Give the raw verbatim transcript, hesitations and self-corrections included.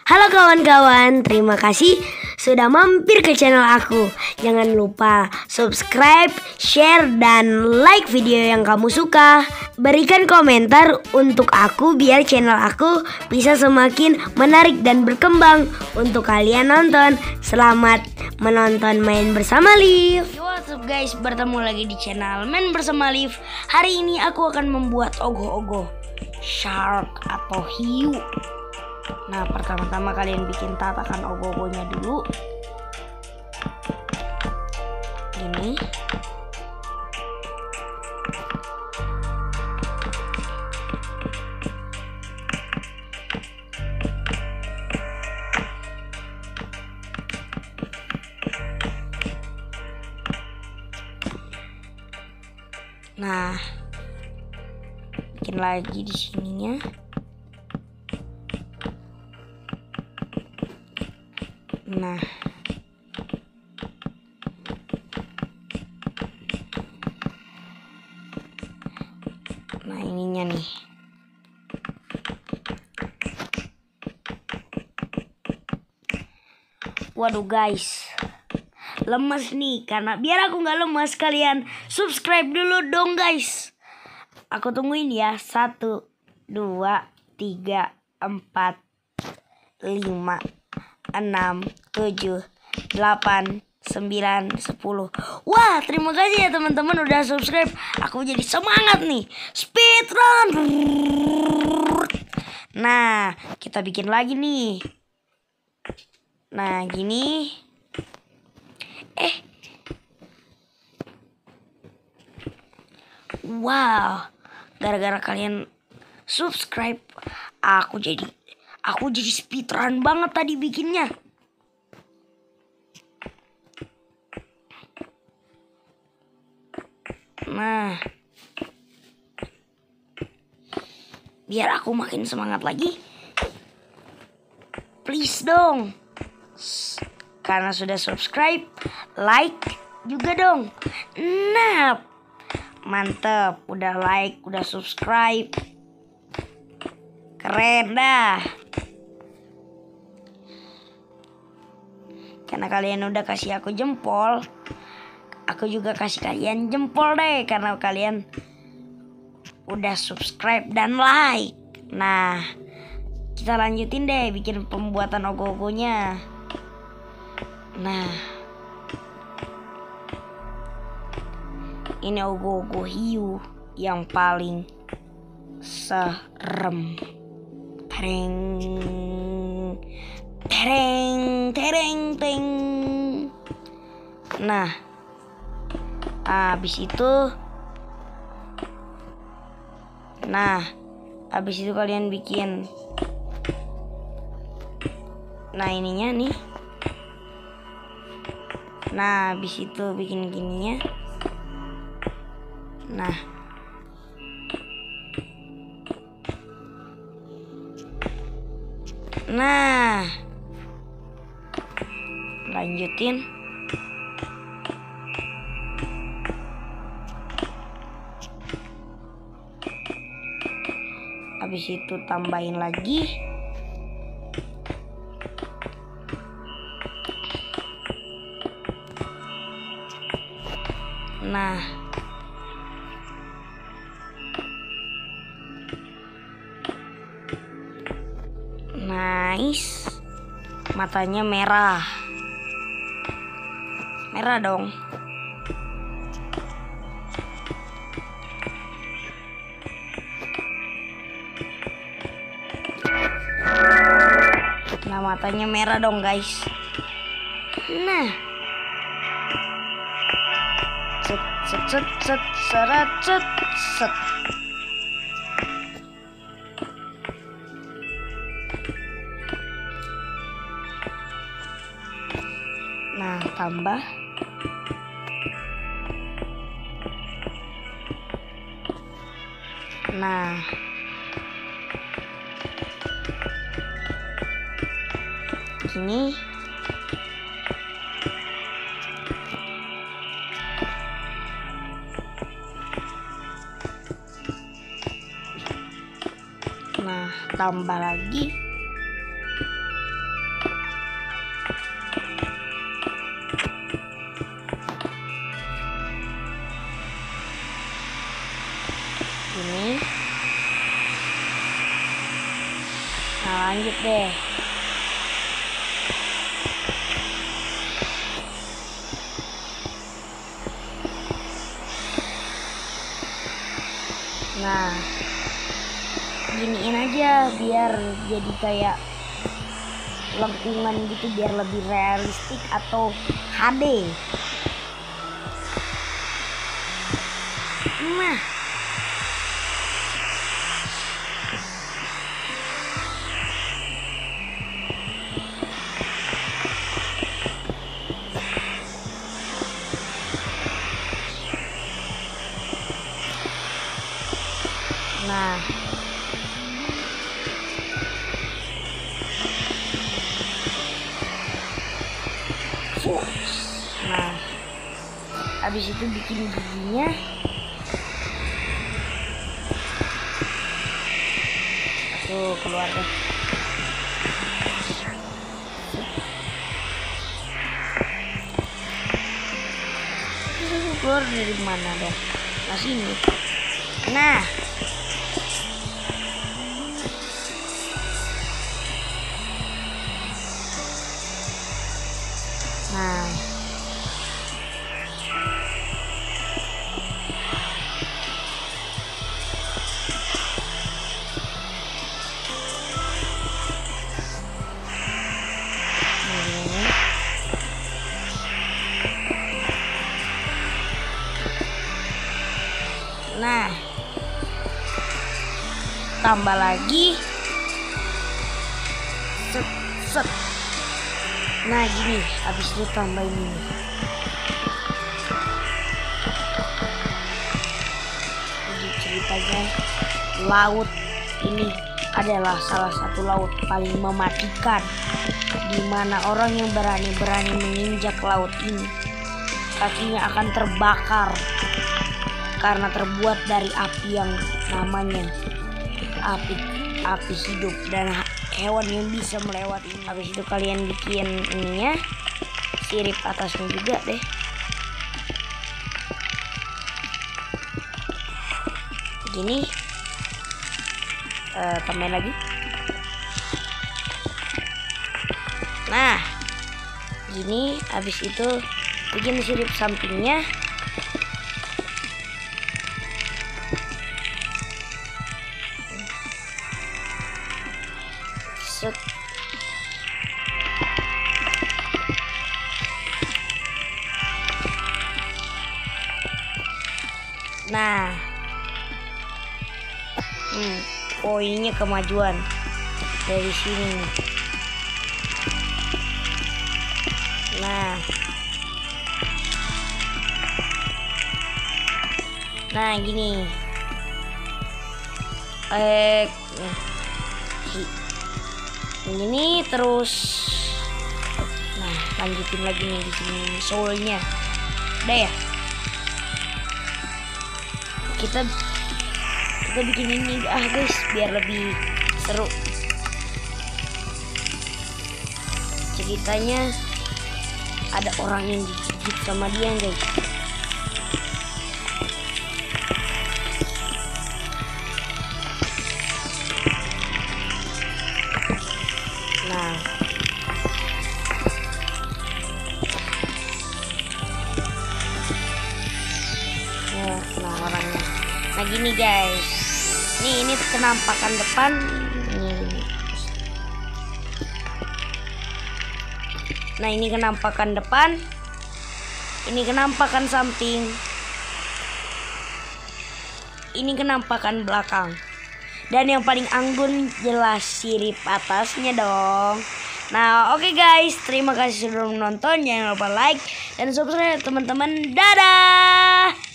Halo kawan-kawan, terima kasih sudah mampir ke channel aku. Jangan lupa subscribe, share, dan like video yang kamu suka. Berikan komentar untuk aku biar channel aku bisa semakin menarik dan berkembang. Untuk kalian nonton, selamat menonton Main Bersama Liv. Yo, what's up guys, bertemu lagi di channel Main Bersama Liv. Hari ini aku akan membuat ogoh-ogoh shark atau hiu. Nah, pertama-tama kalian bikin tatakan ogoh-ogohnya dulu. Gini. Nah, bikin lagi di sininya. Nah, nah ininya nih. Waduh guys, lemes nih. Karena biar aku nggak lemes, kalian subscribe dulu dong guys. Aku tungguin ya. Satu, dua, tiga, empat, lima, enam, tujuh, delapan, sembilan, sepuluh. Wah, terima kasih ya teman-teman udah subscribe. Aku jadi semangat nih. Speedrun. Nah, kita bikin lagi nih. Nah, gini. Eh. Wow. Gara-gara kalian subscribe, aku jadi Aku jadi speedrun banget tadi bikinnya. Nah, biar aku makin semangat lagi, please dong. Karena sudah subscribe, like juga dong. Nah, mantep. Udah like, udah subscribe. Keren dah. Karena kalian udah kasih aku jempol, aku juga kasih kalian jempol deh. Karena kalian udah subscribe dan like. Nah, kita lanjutin deh bikin pembuatan ogoh-ogohnya. Nah, ini ogoh-ogoh hiu yang paling serem. Tereng, tereng, tereng, teng. Nah, habis itu, nah, habis itu kalian bikin, nah ininya nih. Nah, habis itu bikin gininya. Nah, nah, lanjutin. Habis itu tambahin lagi. Nah, nice. Matanya merah. Merah dong. Nah, matanya merah dong guys. Nah, set set set set set set set. Nah, tambah. Nah, gini. Nah, tambah lagi. lanjut deh. Nah, giniin aja biar jadi kayak lengkungan gitu, biar lebih realistik atau H D. Nah, nah, nah, habis itu bikin giginya. Tuh keluar deh. Keluar dari mana dong? Nah sini. Nah, nah, nah, tambah lagi. Set, set. Nah gini, habis itu tambahin ini. Jadi ceritanya laut ini adalah salah satu laut paling mematikan, di mana orang yang berani-berani menginjak laut ini kakinya akan terbakar karena terbuat dari api yang namanya api api hidup dan hewan yang bisa melewati ini. Habis itu kalian bikin ininya, sirip atasnya juga deh. Gini, uh, tambahin lagi. Nah, gini, habis itu bikin sirip sampingnya. Set. Nah, hmm, poinnya kemajuan dari sini. Nah, nah gini. Eh, ini terus. Nah, lanjutin lagi nih di sini soulnya. Udah ya. Kita kita bikin ini ah guys, biar lebih seru. Ceritanya ada orang yang digigit sama dia guys. Nah, nah, nah orangnya. Nah gini guys, nih ini kenampakan depan. Nih. Nah ini kenampakan depan, ini kenampakan samping, ini kenampakan belakang. Dan yang paling anggun jelas sirip atasnya dong. Nah oke okay guys, terima kasih sudah menonton. Jangan lupa like dan subscribe teman-teman. Dadah.